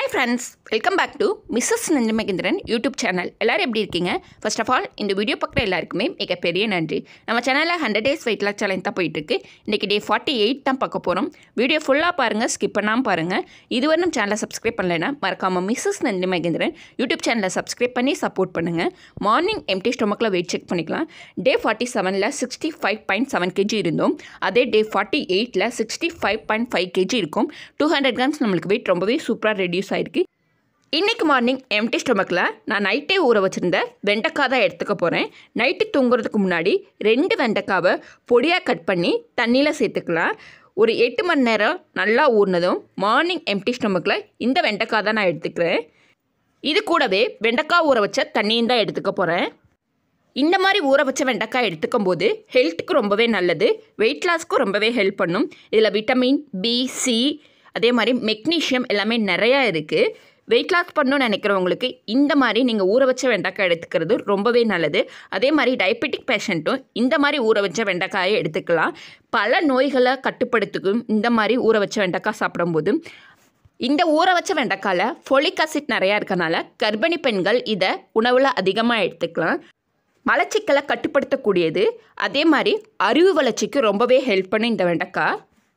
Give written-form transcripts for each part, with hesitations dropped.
Hi friends, welcome back to Mrs. Nandhini Mahendran YouTube channel. எல்லாரும் எப்படி இருக்கீங்க? First of all, இந்த video பார்க்குற எல்லாருக்குமே மிகப்பெரிய நன்றி. நம்ம சேனலில் 100 days weight loss challenge தான் போயிட்டு இருக்கு. இன்னைக்கு டே 48 தான் பார்க்க போகிறோம். வீடியோ ஃபுல்லாக பாருங்கள், ஸ்கிப் பண்ணாமல் பாருங்கள். இதுவரை நம்ம சேனலை சப்ஸ்கிரைப் பண்ணலைன்னா மறக்காமல் Mrs. Nandhini Mahendran யூடியூப் சேனலை சப்ஸ்கிரைப் பண்ணி சப்போர்ட் பண்ணுங்கள். மார்னிங் எம்டி ஸ்டொமக்கில் வெயிட் செக் பண்ணிக்கலாம். டே 47ல் 65.7 kg இருந்தோம். அதே டே 48ல் 65.5 kg இருக்கும். 200 grams நம்மளுக்கு வெயிட் ரொம்பவே சூப்பராக ரெடியூஸ் ஆயிருக்கு. இன்றைக்கி மார்னிங் எம்டி ஸ்டொமக்கில் நான் நைட்டே ஊற வச்சுருந்த வெண்டைக்காய் தான் எடுத்துக்க போகிறேன். நைட்டு தூங்குறதுக்கு முன்னாடி 2 வெண்டைக்காவை பொடியாக கட் பண்ணி தண்ணியில் சேர்த்துக்கலாம். ஒரு 8 மணி நேரம் நல்லா ஊறினதும் மார்னிங் எம்டி ஸ்டொமக்கில் இந்த வெண்டைக்காய் தான் நான் எடுத்துக்கிறேன். இது கூடவே வெண்டைக்காய் ஊற வச்ச தண்ணியும் தான் எடுத்துக்க போகிறேன். இந்த மாதிரி ஊற வச்ச வெண்டைக்காய் எடுத்துக்கும் போது ஹெல்த்துக்கு ரொம்பவே நல்லது, வெயிட் லாஸ்க்கும் ரொம்பவே ஹெல்ப் பண்ணும். இதில் விட்டமின் பி, சி, அதே மாதிரி மெக்னீஷியம் எல்லாமே நிறையா இருக்குது. வெயிட் லாஸ் பண்ணணும்னு நினைக்கிறவங்களுக்கு இந்த மாதிரி நீங்கள் ஊற வச்ச வெண்டைக்காய் எடுத்துக்கிறது ரொம்பவே நல்லது. அதே மாதிரி டயபெட்டிக் பேஷண்ட்டும் இந்த மாதிரி ஊற வச்ச வெண்டைக்காயை எடுத்துக்கலாம். பல நோய்களை கட்டுப்படுத்துக்கும் இந்த மாதிரி ஊற வச்ச வெண்டைக்காய் சாப்பிடும்போது. இந்த ஊற வச்ச வெண்டைக்காயில் ஃபோலிக் ஆசிட் நிறையா இருக்கனால கர்ப்பிணி பெண்கள் இதை உணவில் அதிகமாக எடுத்துக்கலாம். மலச்சிக்கலை கட்டுப்படுத்தக்கூடியது, அதே மாதிரி அறிவு வளர்ச்சிக்கு ரொம்பவே ஹெல்ப் பண்ணும் இந்த வெண்டைக்காய்.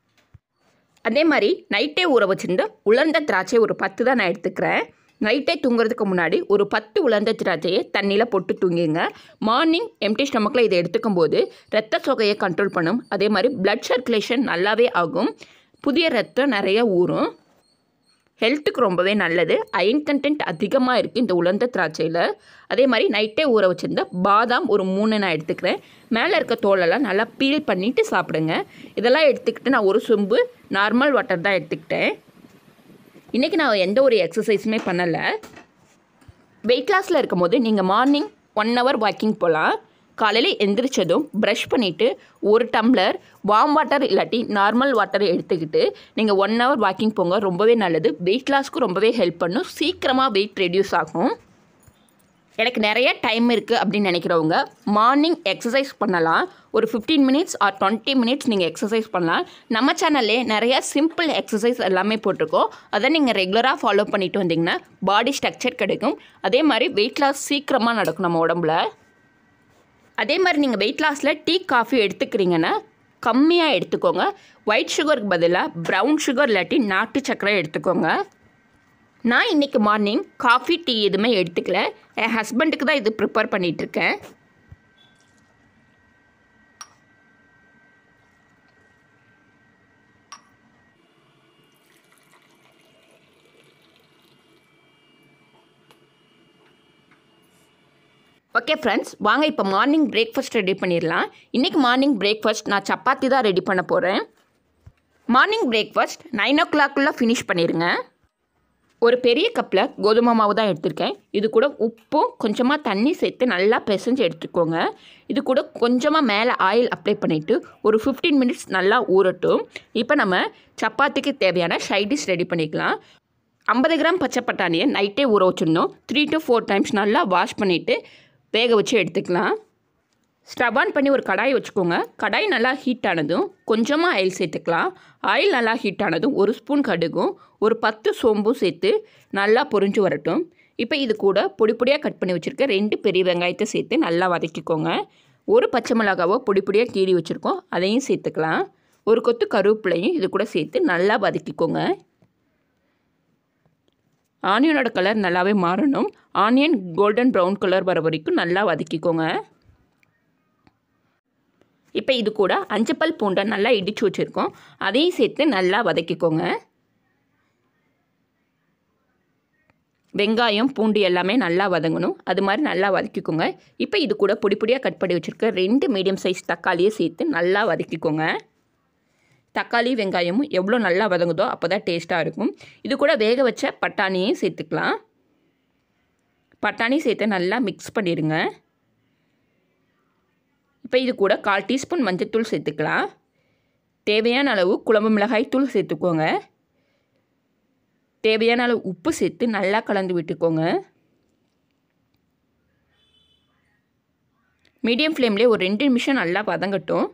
அதே மாதிரி நைட்டே ஊற வச்சுருந்த உலர்ந்த திராட்சை ஒரு 10 தான் நான் எடுத்துக்கிறேன். நைட்டே தூங்குறதுக்கு முன்னாடி ஒரு 10 உலர்ந்த திராட்சையை தண்ணியில் போட்டு தூங்கிங்க. மார்னிங் எம்டி ஸ்டொமக்கில் இதை எடுத்துக்கும் போது ரத்த சோகையை கண்ட்ரோல் பண்ணும். அதே மாதிரி பிளட் சர்க்குலேஷன் நல்லாவே ஆகும், புதிய ரத்தம் நிறைய ஊறும், ஹெல்த்துக்கு ரொம்பவே நல்லது. அயன் கண்டென்ட் அதிகமாக இருக்குது இந்த உலர்ந்த திராட்சையில். அதே மாதிரி நைட்டே ஊற வச்சுருந்த பாதாம் ஒரு 3 நான் எடுத்துக்கிறேன். மேலே இருக்க தோலெல்லாம் நல்லா பீல் பண்ணிவிட்டு சாப்பிடுங்க. இதெல்லாம் எடுத்துக்கிட்டு நான் ஒரு சொம்பு நார்மல் வாட்டர் தான் எடுத்துக்கிட்டேன். இன்றைக்கி நான் எந்த ஒரு எக்ஸசைஸுமே பண்ணலை. வெயிட் லாஸில் இருக்கும் போது நீங்கள் மார்னிங் 1 hour வாக்கிங் போகலாம். காலையில் எந்திரிச்சதும் ப்ரஷ் பண்ணிவிட்டு ஒரு டம்ளர் வார்ம் வாட்டர் இல்லாட்டி நார்மல் வாட்டர் எடுத்துக்கிட்டு நீங்கள் 1 hour வாக்கிங் போங்க, ரொம்பவே நல்லது. வெயிட் லாஸ்க்கு ரொம்பவே ஹெல்ப் பண்ணும், சீக்கிரமாக வெயிட் ரெடியூஸ் ஆகும். எனக்கு நிறைய டைம் இருக்குது அப்படின்னு நினைக்கிறவங்க மார்னிங் எக்ஸசைஸ் பண்ணலாம். ஒரு 15 minutes ஆர் 20 minutes நீங்கள் எக்ஸசைஸ் பண்ணலாம். நம்ம சேனல்லே நிறையா சிம்பிள் எக்ஸசைஸ் எல்லாமே போட்டிருக்கோம். அதை நீங்கள் ரெகுலராக ஃபாலோ பண்ணிட்டு வந்தீங்கன்னா பாடி ஸ்ட்ரக்சர் கிடைக்கும். அதே மாதிரி வெயிட் லாஸ் சீக்கிரமாக நடக்கும் நம்ம உடம்புல. அதே மாதிரி நீங்கள் வெயிட் லாஸில் டீ, காஃபி எடுத்துக்கிறீங்கன்னா கம்மியாக எடுத்துக்கோங்க. ஒயிட் சுகருக்கு பதிலாக ப்ரௌன் சுகர் இல்லாட்டி நாட்டு சர்க்கரை எடுத்துக்கோங்க. நான் இன்றைக்கி மார்னிங் காஃபி, டீ எதுவுமே எடுத்துக்கல. என் ஹஸ்பண்டுக்கு தான் இது ப்ரிப்பேர் பண்ணிகிட்ருக்கேன். ஓகே ஃப்ரெண்ட்ஸ், வாங்க இப்போ மார்னிங் பிரேக்ஃபாஸ்ட் ரெடி பண்ணிடலாம். இன்றைக்கி மார்னிங் பிரேக்ஃபாஸ்ட் நான் சப்பாத்தி தான் ரெடி பண்ண போகிறேன். மார்னிங் பிரேக்ஃபாஸ்ட் 9 o'clock ஃபினிஷ் பண்ணிடுங்க. ஒரு பெரிய கப்பில் கோதுமை மாவு தான் எடுத்திருக்கேன். இது கூட உப்பும் கொஞ்சமாக தண்ணி சேர்த்து நல்லா பிசைஞ்சு எடுத்துக்கோங்க. இது கூட கொஞ்சமாக மேலே ஆயில் அப்ளை பண்ணிவிட்டு ஒரு 15 minutes நல்லா ஊறட்டும். இப்போ நம்ம சப்பாத்திக்கு தேவையான சைடிஷ் ரெடி பண்ணிக்கலாம். 50 கிராம் பச்சை பட்டாணியை நைட்டே ஊற வச்சிடணும். 3 to 4 times நல்லா வாஷ் பண்ணிவிட்டு வேக வச்சு எடுத்துக்கலாம். ஸ்டவ் ஆன் பண்ணி ஒரு கடாய் வச்சுக்கோங்க. கடாய் நல்லா ஹீட் ஆனதும் கொஞ்சமாக ஆயில் சேர்த்துக்கலாம். ஆயில் நல்லா ஹீட் ஆனதும் 1 ஸ்பூன் கடுகும் ஒரு 10 சோம்பும் சேர்த்து நல்லா பொரிஞ்சு வரட்டும். இப்போ இது கூட பொடி பொடியாக கட் பண்ணி வச்சுருக்க 2 பெரிய வெங்காயத்தை சேர்த்து நல்லா வதக்கிக்கோங்க. ஒரு பச்சை மிளகாவோ பொடி பொடியாக கீறி வச்சுருக்கோம், அதையும் சேர்த்துக்கலாம். ஒரு கொத்து கருவேப்பிலையும் இது கூட சேர்த்து நல்லா வதக்கிக்கோங்க. ஆனியனோட கலர் நல்லாவே மாறணும். ஆனியன் கோல்டன் ப்ரௌன் கலர் வர வரைக்கும் நல்லா வதக்கிக்கோங்க. இப்போ இது கூட 5 பல் பூண்டை நல்லா இடித்து வச்சுருக்கோம், அதையும் சேர்த்து நல்லா வதக்கிக்கோங்க. வெங்காயம், பூண்டு எல்லாமே நல்லா வதங்கணும், அது மாதிரி நல்லா வதக்கிக்கோங்க. இப்போ இது கூட பொடி பொடியாக கட் பண்ணி வச்சுருக்க 2 மீடியம் சைஸ் தக்காளியை சேர்த்து நல்லா வதக்கிக்கோங்க. தக்காளி, வெங்காயமும் எவ்வளோ நல்லா வதங்குதோ அப்போ தான் டேஸ்ட்டாக இருக்கும். இது கூட வேக வச்ச பட்டாணியையும் சேர்த்துக்கலாம். பட்டாணி சேர்த்து நல்லா மிக்ஸ் பண்ணிடுங்க. இப்போ இது கூட 1/4 teaspoon மஞ்சள்தூள் சேர்த்துக்கலாம். தேவையான அளவு குழம்பு மிளகாய் தூள் சேர்த்துக்கோங்க. தேவையான அளவு உப்பு சேர்த்து நல்லா கலந்து விட்டுக்கோங்க. மீடியம் ஃப்ளேம்லேயே ஒரு 2 நிமிஷம் நல்லா வதங்கட்டும்.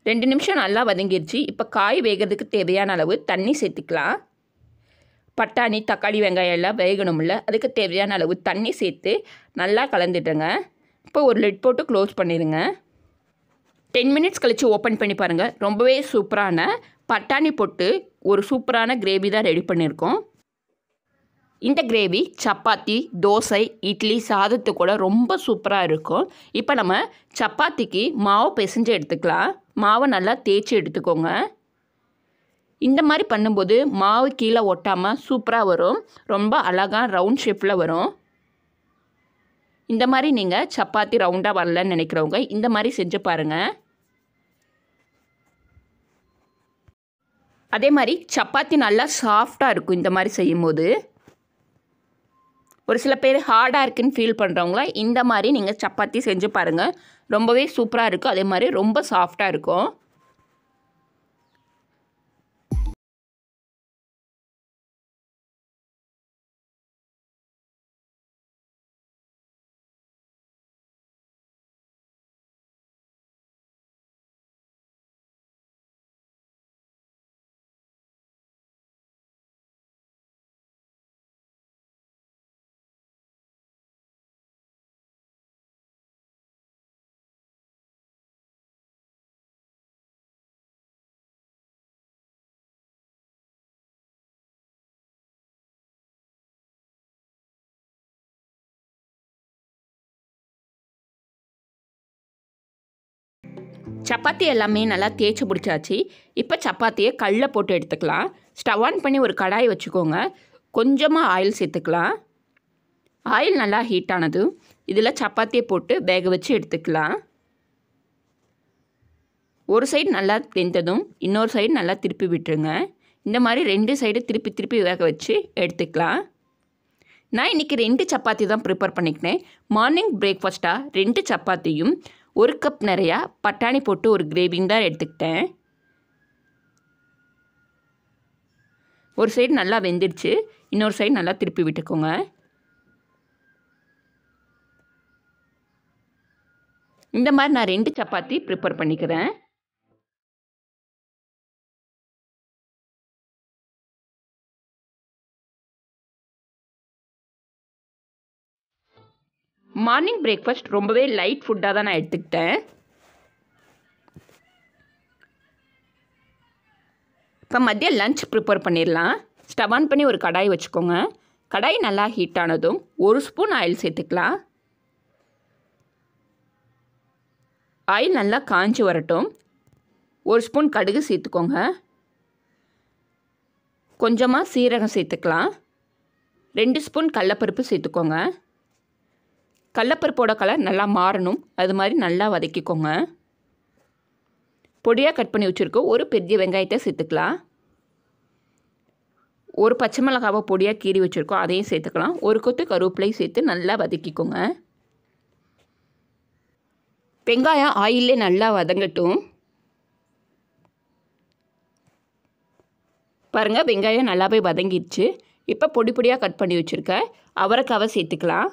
2 நிமிஷம் நல்லா வதங்கிருச்சு. இப்போ காய் வேகிறதுக்கு தேவையான அளவு தண்ணி சேர்த்துக்கலாம். பட்டாணி, தக்காளி, வெங்காயம் எல்லாம் வேகணும்ல, அதுக்கு தேவையான அளவு தண்ணி சேர்த்து நல்லா கலந்துட்டுங்க. இப்போ ஒரு லிட் போட்டு க்ளோஸ் பண்ணிடுங்க. 10 மினிட்ஸ் கழித்து ஓப்பன் பண்ணி பாருங்கள். ரொம்பவே சூப்பரான பட்டாணி போட்டு ஒரு சூப்பரான கிரேவி தான் ரெடி பண்ணியிருக்கோம். இந்த கிரேவி சப்பாத்தி, தோசை, இட்லி, சாதத்து கூட ரொம்ப சூப்பராக இருக்கும். இப்போ நம்ம சப்பாத்திக்கு மாவு பிசைஞ்சு எடுத்துக்கலாம். மாவை நல்லா தேய்ச்சி எடுத்துக்கோங்க. இந்த மாதிரி பண்ணும்போது மாவு கீழே ஒட்டாமல் சூப்பராக வரும். ரொம்ப அழகாக ரவுண்ட் ஷேப்பில் வரும். இந்த மாதிரி நீங்கள் சப்பாத்தி ரவுண்டாக வரலன்னு நினைக்கிறவங்க இந்த மாதிரி செஞ்சு பாருங்கள். அதே மாதிரி சப்பாத்தி நல்லா சாஃப்டாக இருக்கும் இந்த மாதிரி செய்யும்போது. ஒரு சில பேர் ஹார்டாக இருக்குன்னு ஃபீல் பண்ணுறவங்கள இந்த மாதிரி நீங்கள் சப்பாத்தி செஞ்சு பாருங்கள். ரொம்பவே சூப்பராக இருக்கும். அதே மாதிரி ரொம்ப சாஃப்டாக இருக்கும். சப்பாத்தி எல்லாமே நல்லா தேய்ச்சி பிடிச்சாச்சு. இப்போ சப்பாத்தியை கல்லில் போட்டு எடுத்துக்கலாம். ஸ்டவ் ஆன் பண்ணி ஒரு கடாய் வச்சுக்கோங்க. கொஞ்சமாக ஆயில் சேர்த்துக்கலாம். ஆயில் நல்லா ஹீட் ஆனதும் இதில் சப்பாத்தியை போட்டு வேக வச்சு எடுத்துக்கலாம். ஒரு சைடு நல்லா வெந்ததும் இன்னொரு சைடு நல்லா திருப்பி விட்டுருங்க. இந்த மாதிரி 2 சைடு திருப்பி திருப்பி வேக வச்சு எடுத்துக்கலாம். நான் இன்றைக்கி 2 சப்பாத்தி தான் ப்ரிப்பேர் பண்ணிக்கிட்டேன். மார்னிங் பிரேக்ஃபாஸ்ட்டாக 2 சப்பாத்தியும் 1 கப் நிறையா பட்டாணி போட்டு ஒரு கிரேவிங் தான் எடுத்துக்கிட்டேன். ஒரு சைடு நல்லா வெந்துடுச்சு. இன்னொரு சைடு நல்லா திருப்பி விட்டுக்கோங்க. இந்த மாதிரி நான் 2 சப்பாத்தி ப்ரிப்பேர் பண்ணிக்கிறேன். மார்னிங் பிரேக்ஃபாஸ்ட் ரொம்பவே லைட் ஃபுட்டாக தான் நான் எடுத்துக்கிட்டேன். இப்போ மதியம் லஞ்ச் ப்ரிப்பேர் பண்ணிடலாம். ஸ்டவ் ஆன் பண்ணி ஒரு கடாய் வச்சுக்கோங்க. கடாய் நல்லா ஹீட் ஆனதும் 1 ஸ்பூன் ஆயில் சேர்த்துக்கலாம். ஆயில் நல்லா காஞ்சி வரட்டும். 1 ஸ்பூன் கடுகு சேர்த்துக்கோங்க. கொஞ்சமாக சீரகம் சேர்த்துக்கலாம். 2 ஸ்பூன் கடலப்பருப்பு சேர்த்துக்கோங்க. கடலப்பருப்போட கலர் நல்லா மாறணும். அது மாதிரி நல்லா வதக்கிக்கோங்க. பொடியாக கட் பண்ணி வச்சுருக்கோம். ஒரு பெரிய வெங்காயத்தை சேர்த்துக்கலாம். ஒரு பச்சை மிளகாவை பொடியாக கீறி வச்சுருக்கோம். அதையும் சேர்த்துக்கலாம். ஒரு கொத்து கருவேப்பிலையும் சேர்த்து நல்லா வதக்கிக்கோங்க. வெங்காயம் ஆயிலே நல்லா வதங்கட்டும். பாருங்கள், வெங்காயம் நல்லாவே வதங்கிடுச்சு. இப்போ பொடி பொடியாக கட் பண்ணி வச்சுருக்க அவரைக்காவை சேர்த்துக்கலாம்.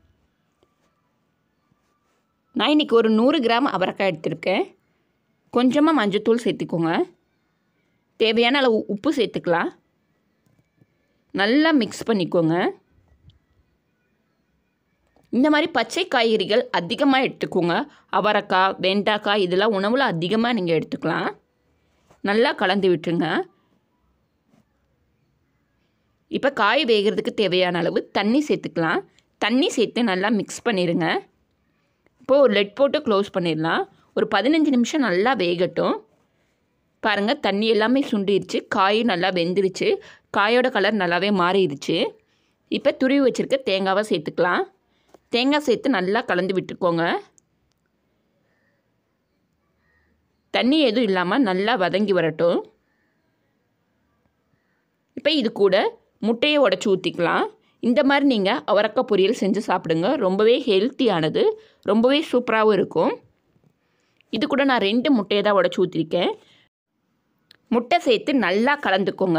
நான் இன்றைக்கி ஒரு 100 கிராம் அவரைக்காய் எடுத்திருக்கேன். கொஞ்சமாக மஞ்சத்தூள் சேர்த்துக்கோங்க. தேவையான அளவு உப்பு சேர்த்துக்கலாம். நல்லா மிக்ஸ் பண்ணிக்கோங்க. இந்த மாதிரி பச்சை காய்கறிகள் அதிகமாக எடுத்துக்கோங்க. அவரைக்காய், வெண்டைக்காய் இதெல்லாம் உணவில் அதிகமாக நீங்கள் எடுத்துக்கலாம். நல்லா கலந்து விட்டுருங்க. இப்போ காய் வேகிறதுக்கு தேவையான அளவு தண்ணி சேர்த்துக்கலாம். தண்ணி சேர்த்து நல்லா மிக்ஸ் பண்ணிடுங்க. இப்போது ஒரு லெட் போட்டு க்ளோஸ் பண்ணிடலாம். ஒரு 15 நிமிஷம் நல்லா வேகட்டும். பாருங்கள், தண்ணி எல்லாமே சுண்டிடுச்சு. காயும் நல்லா வெந்துருச்சு. காயோட கலர் நல்லாவே மாறிடுச்சு. இப்போ துருவி வச்சுருக்க தேங்காவை சேர்த்துக்கலாம். தேங்காய் சேர்த்து நல்லா கலந்து விட்டுக்கோங்க. தண்ணி எதுவும் இல்லாமல் நல்லா வதங்கி வரட்டும். இப்போ இது கூட முட்டையை உடச்சி ஊற்றிக்கலாம். இந்த மாதிரி நீங்கள் அவரைக்காய் பொரியல் செஞ்சு சாப்பிடுங்க. ரொம்பவே ஹெல்த்தியானது, ரொம்பவே சூப்பராகவும் இருக்கும். இது கூட நான் 2 முட்டையை தான் உடச்சி ஊற்றிருக்கேன். முட்டை சேர்த்து நல்லா கலந்துக்கோங்க.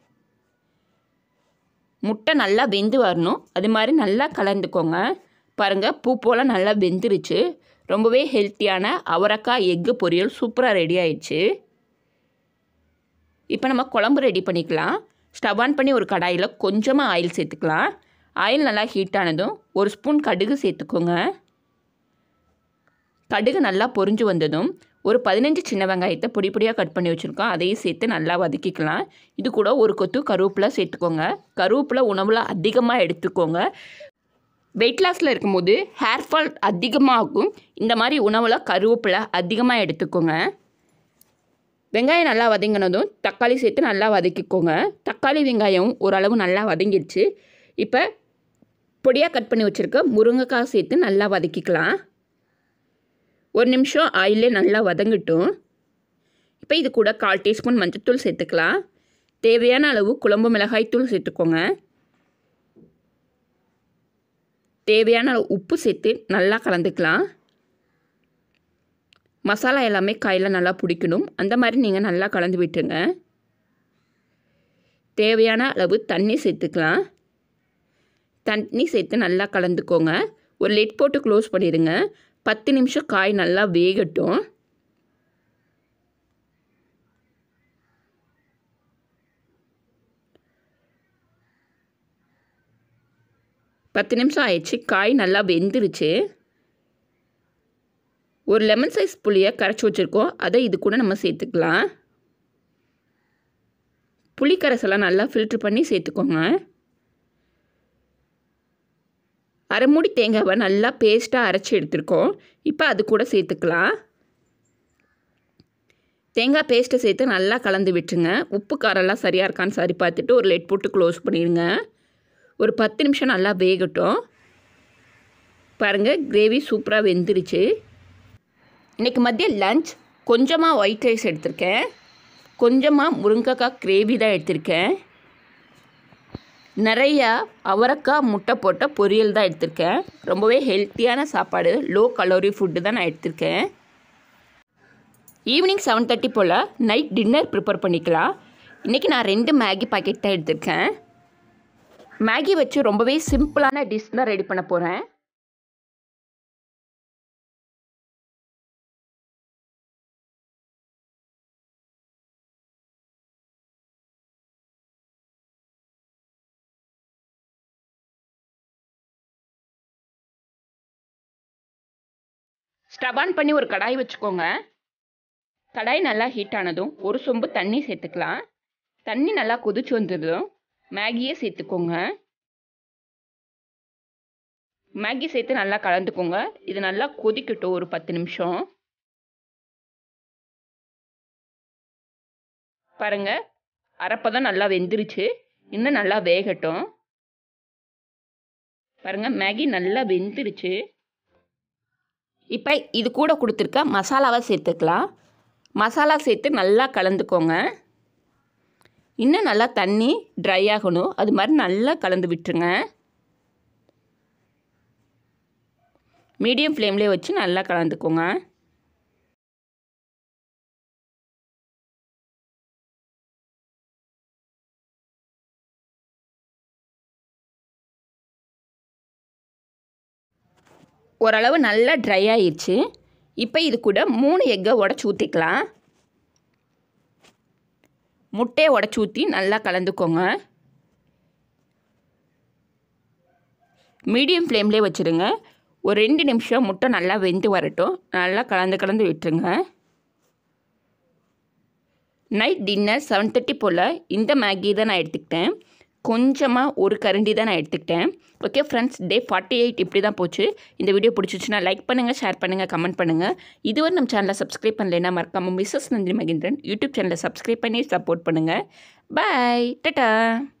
முட்டை நல்லா வெந்து வரணும். அது மாதிரி நல்லா கலந்துக்கோங்க. பாருங்கள், பூ போல் நல்லா வெந்துருச்சு. ரொம்பவே ஹெல்த்தியான அவரைக்காய் எக்கு பொரியல் சூப்பராக ரெடி ஆயிடுச்சு. இப்போ நம்ம குழம்பு ரெடி பண்ணிக்கலாம். ஸ்டவ் ஆன் பண்ணி ஒரு கடாயில் கொஞ்சமாக ஆயில் சேர்த்துக்கலாம். ஆயில் நல்லா ஹீட் ஆனதும் 1 ஸ்பூன் கடுகு சேர்த்துக்கோங்க. கடுகு நல்லா பொரிஞ்சு வந்ததும் ஒரு 15 சின்ன வெங்காயத்தை பொடி பொடியாக கட் பண்ணி வச்சுருக்கோம், அதையும் சேர்த்து நல்லா வதக்கிக்கலாம். இது கூட ஒரு கொத்து கருவேப்பிலை சேர்த்துக்கோங்க. கருவேப்பிலை உணவில் அதிகமாக எடுத்துக்கோங்க. வெயிட் லாஸில் இருக்கும்போது ஹேர் ஃபால் அதிகமாகும். இந்த மாதிரி உணவில் கருவேப்பிலை அதிகமாக எடுத்துக்கோங்க. வெங்காயம் நல்லா வதங்கினதும் தக்காளி சேர்த்து நல்லா வதக்கிக்கோங்க. தக்காளி வெங்காயம் ஓரளவு நல்லா வதங்கிடுச்சு. இப்போ பொடியாக கட் பண்ணி வச்சுருக்க முருங்கைக்காய் சேர்த்து நல்லா வதக்கிக்கலாம். 1 நிமிஷம் ஆயிலே நல்லா வதங்கட்டும். இப்போ இது கூட 1/4 டீஸ்பூன் மஞ்சள்தூள் சேர்த்துக்கலாம். தேவையான அளவு குழம்பு மிளகாய்த்தூள் சேர்த்துக்கோங்க. தேவையான அளவு உப்பு சேர்த்து நல்லா கலந்துக்கலாம். மசாலா எல்லாமே காயில் நல்லா பிடிக்கணும். அந்த மாதிரி நீங்கள் நல்லா கலந்து விட்டுருங்க. தேவையான அளவு தண்ணி சேர்த்துக்கலாம். தண்ணி சேர்த்து நல்லா கலந்துக்கோங்க. ஒரு லிட் போட்டு க்ளோஸ் பண்ணிடுங்க. 10 நிமிஷம் காய் நல்லா வேகட்டும். பத்து நிமிஷம் ஆயிடுச்சு. காய் நல்லா வெந்துருச்சு. ஒரு லெமன் சைஸ் புளியை கரைச்சி வச்சுருக்கோம், அதை இது கூட நம்ம சேர்த்துக்கலாம். புளி கரைசலாம் நல்லா ஃபில்ட்ரு பண்ணி சேர்த்துக்கோங்க. அரை மூடி தேங்காவை நல்லா பேஸ்ட்டாக அரைச்சி எடுத்துருக்கோம். இப்போ அது கூட சேர்த்துக்கலாம். தேங்காய் பேஸ்ட்டை சேர்த்து நல்லா கலந்து விட்டுருங்க. உப்பு காரெல்லாம் சரியாக இருக்கான்னு சரி பார்த்துட்டு ஒரு லிட் போட்டு க்ளோஸ் பண்ணிடுங்க. ஒரு 10 நிமிஷம் நல்லா வேகட்டும். பாருங்கள், கிரேவி சூப்பராக வெந்துருச்சு. இன்றைக்கி மதியம் லஞ்ச் கொஞ்சமாக ஒயிட் ரைஸ் எடுத்திருக்கேன், கொஞ்சமாக முருங்கைக்காய் கிரேவி தான் எடுத்திருக்கேன், நிறையா அவரைக்காய் முட்டை போட்ட பொரியல் தான் எடுத்திருக்கேன். ரொம்பவே ஹெல்த்தியான சாப்பாடு, லோ கலோரி ஃபுட்டு தான் நான் எடுத்திருக்கேன். ஈவினிங் 7:30 போல் நைட் டின்னர் ப்ரிப்பேர் பண்ணிக்கலாம். இன்றைக்கி நான் 2 மேகி பாக்கெட் தான் எடுத்திருக்கேன். மேகி வச்சு ரொம்பவே சிம்பிளான டிஷ் தான் ரெடி பண்ண போகிறேன். ஸ்டவ் ஆன் பண்ணி ஒரு கடாய் வச்சுக்கோங்க. கடாய் நல்லா ஹீட் ஆனதும் 1 சொம்பு தண்ணி சேர்த்துக்கலாம். தண்ணி நல்லா கொதிச்சு வந்ததும் மேகியை சேர்த்துக்கோங்க. மேகி சேர்த்து நல்லா கலந்துக்கோங்க. இது நல்லா கொதிக்கட்டும் ஒரு 10 நிமிஷம். பாருங்க, அரைப்பதம் நல்லா வெந்துருச்சு. இன்னும் நல்லா வேகட்டும். பாருங்க, மேகி நல்லா வெந்துருச்சு. இப்போ இது கூட கொடுத்துருக்க மசாலாவை சேர்த்துக்கலாம். மசாலா சேர்த்து நல்லா கலந்துக்கோங்க. இன்னும் நல்லா தண்ணி ட்ரை ஆகணும், அது மாதிரி நல்லா கலந்து விட்டுருங்க. மீடியம் ஃப்ளேம்லேயே வச்சு நல்லா கலந்துக்கோங்க. ஓரளவு நல்லா ட்ரை ஆயிடுச்சு. இப்போ இது கூட 3 எக்கை உடச்சி ஊற்றிக்கலாம். முட்டையை உடச்சி ஊற்றி நல்லா கலந்துக்கோங்க. மீடியம் ஃப்ளேம்லேயே வச்சுருங்க. ஒரு 2 நிமிஷம் முட்டை நல்லா வெந்து வரட்டும். நல்லா கலந்து விட்டுருங்க. நைட் டின்னர் 7:30 போல் இந்த மேகி தான் நான் எடுத்துக்கிட்டேன். கொஞ்சமாக ஒரு கரண்டி தான் நான் எடுத்துக்கிட்டேன். ஓகே ஃப்ரெண்ட்ஸ், டே 48 இப்படி தான் போச்சு. இந்த வீடியோ பிடிச்சிச்சுன்னா லைக் பண்ணுங்கள், ஷேர் பண்ணுங்கள், கமெண்ட் பண்ணுங்கள். இதுவரை நம்ம சேனலை சப்ஸ்கிரைப் பண்ணலைன்னா மறக்காமல் மிஸ்ஸஸ் நந்தினி மகேந்திரன் யூடியூப் சேனலை சப்ஸ்கிரைப் பண்ணி சப்போர்ட் பண்ணுங்கள். பாய், டாடா.